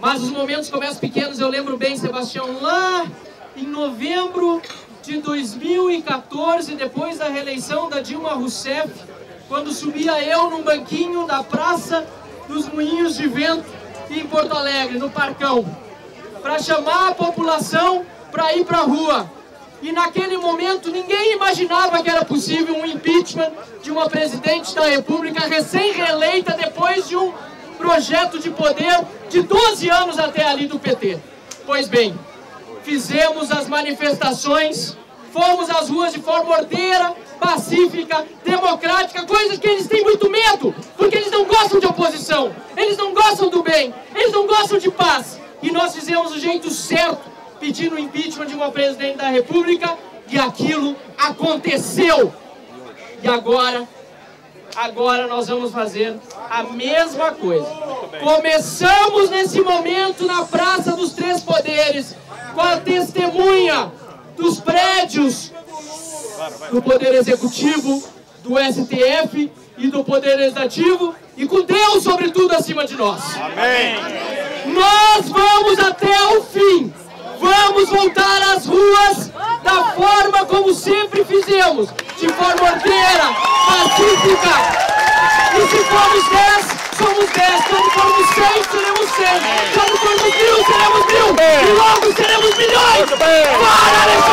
Mas os momentos começam pequenos. Eu lembro bem, Sebastião, lá em novembro de 2014, depois da reeleição da Dilma Rousseff, quando subia eu num banquinho da Praça dos Moinhos de Vento, em Porto Alegre, no Parcão, para chamar a população para ir para a rua. E naquele momento ninguém imaginava que era possível um impeachment de uma presidente da República recém-reeleita depois de um projeto de poder de 12 anos até ali do PT. Pois bem, fizemos as manifestações, fomos às ruas de forma ordeira, pacífica, democrática, coisas que eles têm muito medo, porque eles não gostam de oposição, eles não gostam do bem, eles não gostam de paz. E nós fizemos o jeito certo, pedindo o impeachment de uma presidente da República, e aquilo aconteceu. E agora nós vamos fazer a mesma coisa. Começamos nesse momento na Praça dos Três Poderes, com a testemunha dos prédios do Poder Executivo, do STF e do Poder Legislativo, e com Deus, sobretudo, acima de nós. Amém. Nós vamos até o fim. Vamos voltar às ruas da forma como sempre fizemos, de forma ordeira, pacífica. E se formos 10, somos 10. Quando formos 100, seremos 100. Quando formos 1000, seremos 1000. E logo seremos milhões. Para